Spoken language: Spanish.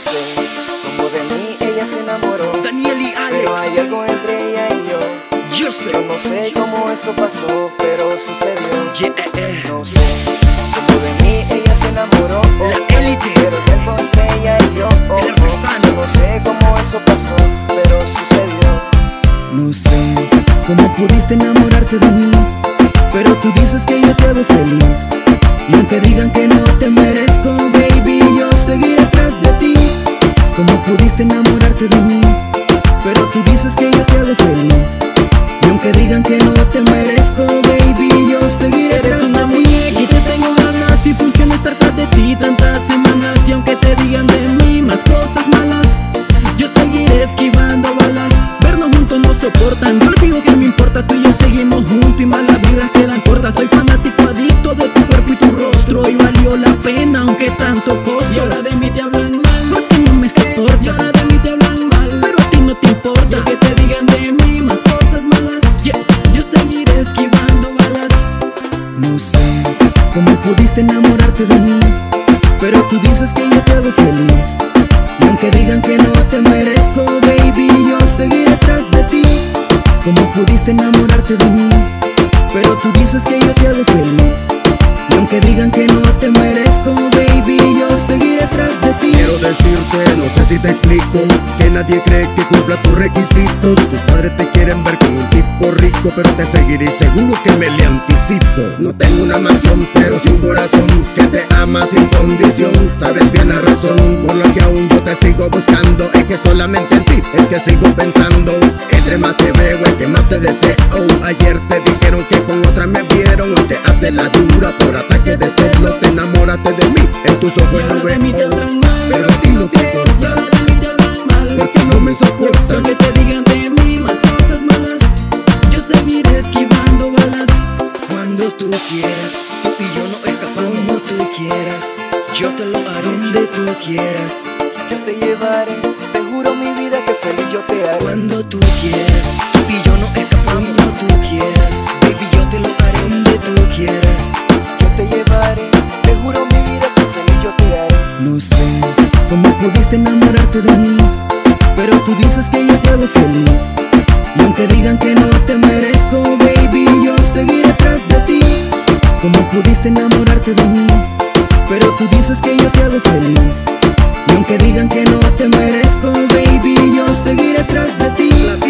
sé cómo de mí ella se enamoró, Daniel y Alex, pero hay algo entre ella y yo. yo sé. Yo no sé cómo eso pasó, pero sucedió. Yeah. No sé cómo de mí ella se enamoró, La élite, pero hay algo entre ella y yo. el artesano. Yo no sé cómo eso pasó, pero sucedió. No sé cómo pudiste enamorarte de mí, pero tú dices que yo te hago feliz. Y aunque digan que no te merezco, baby, yo seguiré atrás de ti. Cómo pudiste enamorarte de mí, pero tú dices que yo te hago feliz. Y aunque digan que no te merezco, baby, yo seguiré atrás de ti. Eres una muñeca y te tengo ganas y funciona estar tras de ti tantas semanas. Y aunque te digan de mí más cosas malas, yo seguiré esquivando balas. Vernos juntos no soportan, yo les digo que me importa. Tú y yo seguimos juntos y malas vibras quedan cortas. Soy fanático adicto de tu cuerpo y tu rostro, y valió la pena aunque tanto costó. Y ahora de mí te hablan mal, porque no me soporta. Y ahora de mí te hablan mal, pero a ti no te importa que te digan de mí más cosas malas. Yo seguiré esquivando balas. No sé cómo pudiste enamorarte de mí, pero tú dices que yo te hago feliz. Y aunque digan que no te merezco, baby, yo seguiré atrás de ti. Cómo pudiste enamorarte de mí, pero tú dices que yo te hago feliz. Y aunque digan que no te merezco, baby, yo seguiré atrás de ti. Quiero decirte, no sé si te explico, que nadie cree que cumpla tus requisitos. Tus padres te quieren ver como un tipo rico, pero te seguiré seguro que me le anticipo. No tengo una mansión, pero sí un corazón que te ama sin condición. Sabes bien la razón por la que aún yo te sigo buscando. Es que solamente en ti es que sigo pensando. Entre más te veo, es que más te deseo. Ayer te dijeron que con otra me vieron. Hoy te hace la dura por ataque de celo. Te enamoraste de mí, en tus ojos lo veo, pero a ti no te importa, porque no me soporta. Aunque te digan de mí más cosas malas, yo seguiré esquivando balas. Cuando tú quieras, tú y yo no escapamos. Como tú quieras, Yo te lo haré. donde tú quieras. Yo te llevaré, te juro mi vida que feliz yo te haré. Cuando tú quieras, Tú y yo no escapamos. como tú quieras, Baby, yo te lo haré. donde tú quieras. Yo te llevaré, te juro mi vida que feliz yo te haré. No sé cómo pudiste enamorarte de mí, pero tú dices que yo te hago feliz. Y aunque digan que no te merezco, baby, yo seguiré atrás de ti. Cómo pudiste enamorarte de mí, pero tú dices que yo te hago feliz. Y aunque digan que no te merezco, baby, yo seguiré atrás de ti.